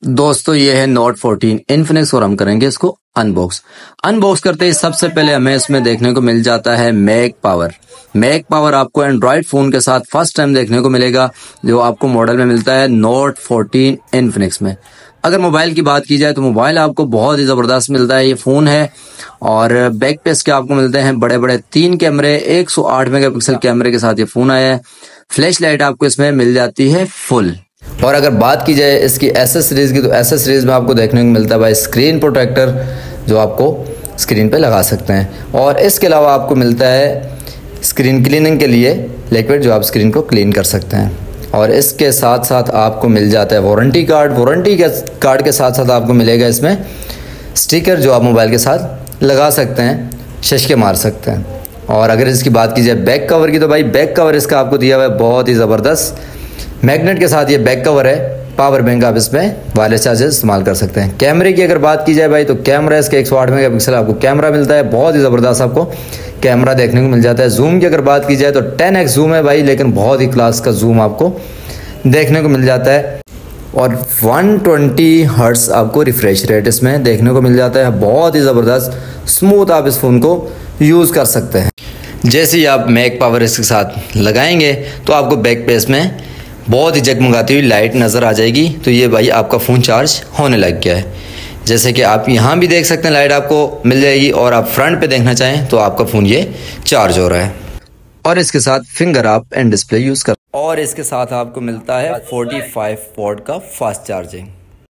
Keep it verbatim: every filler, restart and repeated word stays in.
दोस्तों ये है नोट फोर्टीन इन्फिनिक्स और हम करेंगे इसको अनबॉक्स अनबॉक्स करते ही सबसे पहले हमें इसमें देखने को मिल जाता है मैक पावर। मैक पावर आपको एंड्रॉइड फोन के साथ फर्स्ट टाइम देखने को मिलेगा, जो आपको मॉडल में मिलता है नोट फोर्टीन इन्फिनिक्स में। अगर मोबाइल की बात की जाए तो मोबाइल आपको बहुत ही जबरदस्त मिलता है। ये फोन है और बैक पे इसके आपको मिलते हैं बड़े बड़े तीन कैमरे, एक सौ आठ मेगापिक्सल कैमरे के साथ ये फोन आया है। फ्लैश लाइट आपको इसमें मिल जाती है फुल। और अगर बात की जाए इसकी एसेसरीज की तो एसेसरीज में आपको देखने को मिलता है भाई स्क्रीन प्रोटेक्टर, जो आपको स्क्रीन पे लगा सकते हैं। और इसके अलावा आपको मिलता है स्क्रीन क्लीनिंग के लिए लिक्विड, जो आप स्क्रीन को क्लीन कर सकते हैं। और इसके साथ साथ आपको मिल जाता है वारंटी कार्ड। वारंटी के कार्ड के साथ साथ आपको मिलेगा इसमें स्टिकर, जो आप मोबाइल के साथ लगा सकते हैं, शशके मार सकते हैं। और अगर इसकी बात की जाए बैक कवर की तो भाई बैक कवर इसका आपको दिया हुआ है बहुत ही ज़बरदस्त मैग्नेट के साथ। ये बैक कवर है, पावर बैंक आप इसमें वायरलेस चार्जर इस्तेमाल कर सकते हैं। कैमरे की अगर बात की जाए भाई तो कैमरा इसका एक सौ आठ मेगापिक्सल आपको कैमरा मिलता है, बहुत ही ज़बरदस्त आपको कैमरा देखने को मिल जाता है। जूम की अगर बात की जाए तो टेन एक्स जूम है भाई, लेकिन बहुत ही क्लास का जूम आपको देखने को मिल जाता है। और वन ट्वेंटी हर्ट्ज आपको रिफ्रेश रेट इसमें देखने को मिल जाता है। बहुत ही ज़बरदस्त स्मूथ आप इस फ़ोन को यूज़ कर सकते हैं। जैसे ही आप मैक पावर इसके साथ लगाएंगे तो आपको बैक पे इसमें बहुत ही जगमगाती हुई लाइट नज़र आ जाएगी। तो ये भाई आपका फ़ोन चार्ज होने लग गया है। जैसे कि आप यहाँ भी देख सकते हैं लाइट आपको मिल जाएगी, और आप फ्रंट पे देखना चाहें तो आपका फ़ोन ये चार्ज हो रहा है। और इसके साथ फिंगर आप एंड डिस्प्ले यूज़ कर, और इसके साथ आपको मिलता है फोर्टी फाइव वॉट का फास्ट चार्जिंग।